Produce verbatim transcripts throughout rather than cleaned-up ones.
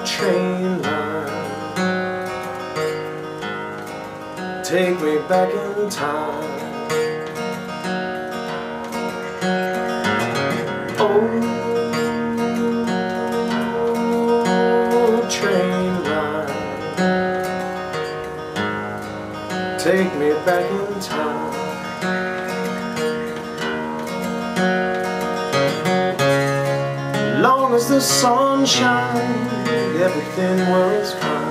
train line, take me back in time. Old train line, take me back in time. Long as the sun shined, everything was fine.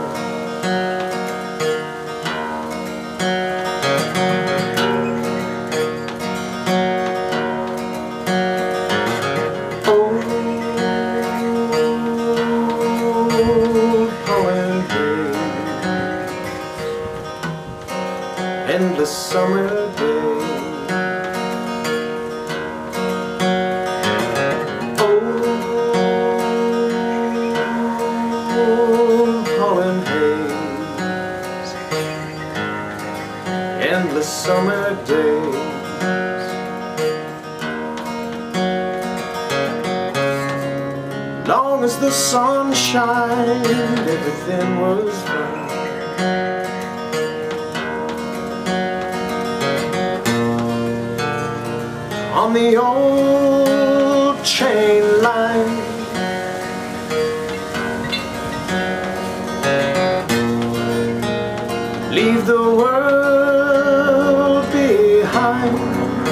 Old pollen haze, endless summer days. Pollen haze, endless summer days. Long as the sun shined, everything was fine. On the old train line, leave the world behind.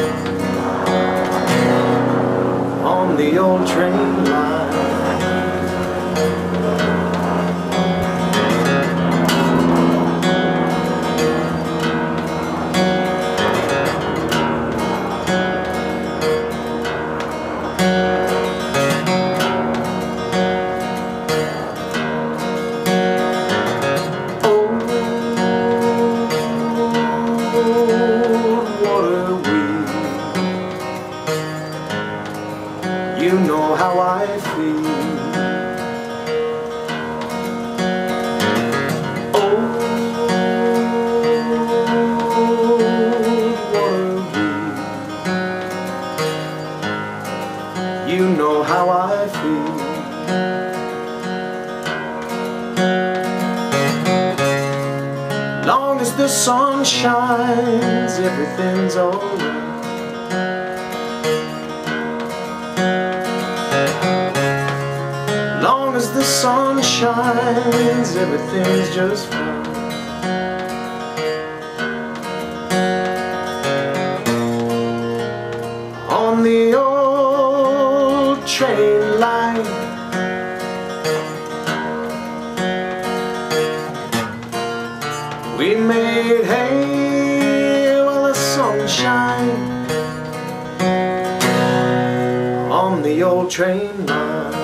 On the old train line, you know how I feel. Old water wheel, you know how I feel. Long as the sun shines, everything's alright. Long as the sun shines, everything's just fine. On the old train line, we made hay while the sun shined. On the old train line,